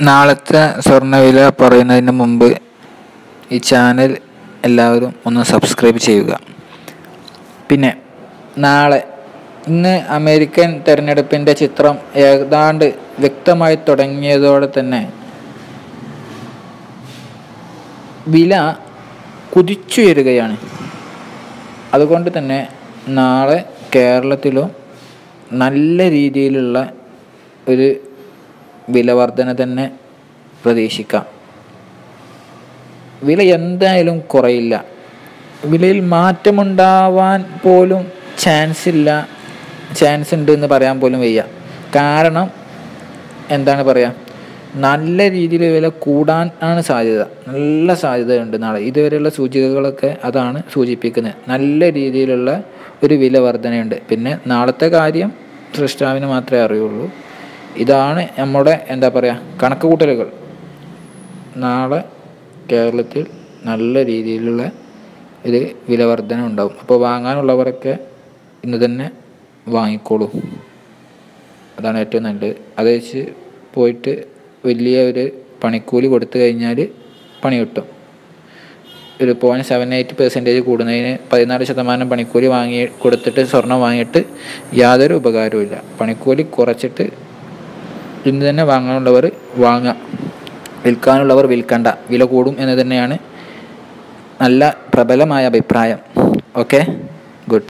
നാളത്തെ സ്വർണ്ണവില പറയുന്നതിന് മുമ്പ് ഈ ചാനൽ എല്ലാവരും ഒന്ന് സബ്സ്ക്രൈബ് ചെയ്യുക. പിന്നെ ഇന്ന് അമേരിക്കൻ തെരഞ്ഞെടുപ്പിൻ്റെ ചിത്രം ഏതാണ്ട് വ്യക്തമായി തുടങ്ങിയതോടെ തന്നെ വില കുതിച്ചുയരുകയാണ്. അതുകൊണ്ട് തന്നെ നാളെ കേരളത്തിലും നല്ല രീതിയിലുള്ള ഒരു വില വർധന തന്നെ പ്രതീക്ഷിക്കാം. വില എന്തായാലും കുറയില്ല. വിലയിൽ മാറ്റമുണ്ടാവാൻ പോലും ചാൻസ് ഉണ്ട് എന്ന് പറയാൻ പോലും വയ്യ. കാരണം എന്താണ് പറയുക, നല്ല രീതിയിൽ വില കൂടാൻ ആണ് സാധ്യത. നല്ല സാധ്യതയുണ്ട് നാളെ. ഇതുവരെയുള്ള സൂചികകളൊക്കെ അതാണ് സൂചിപ്പിക്കുന്നത്. നല്ല രീതിയിലുള്ള ഒരു വില വർധനയുണ്ട്. പിന്നെ നാളത്തെ കാര്യം സൃഷ്ടാവിന് മാത്രമേ അറിയുള്ളൂ. ഇതാണ് നമ്മുടെ കണക്ക് കൂട്ടലുകൾ. നാളെ കേരളത്തിൽ നല്ല രീതിയിലുള്ള ഒരു വില വർധന ഉണ്ടാവും. അപ്പോൾ വാങ്ങാനുള്ളവരൊക്കെ ഇന്ന് തന്നെ വാങ്ങിക്കോളൂ. അതാണ് ഏറ്റവും നല്ലത്. അത് വെച്ച് പോയിട്ട് വലിയ ഒരു പണിക്കൂലി കൊടുത്തു കഴിഞ്ഞാൽ പണി കിട്ടും. ഒരു 0.78% കൂടുന്നതിന് 14% പണിക്കൂലി കൊടുത്തിട്ട് സ്വർണം വാങ്ങിയിട്ട് യാതൊരു ഉപകാരവുമില്ല. പണിക്കൂലി കുറച്ചിട്ട് ഇന്ന് തന്നെ വാങ്ങാനുള്ളവർ വാങ്ങുക, വിൽക്കാനുള്ളവർ വിൽക്കണ്ട. വില കൂടും എന്ന് തന്നെയാണ് നല്ല പ്രബലമായ അഭിപ്രായം. ഓക്കെ.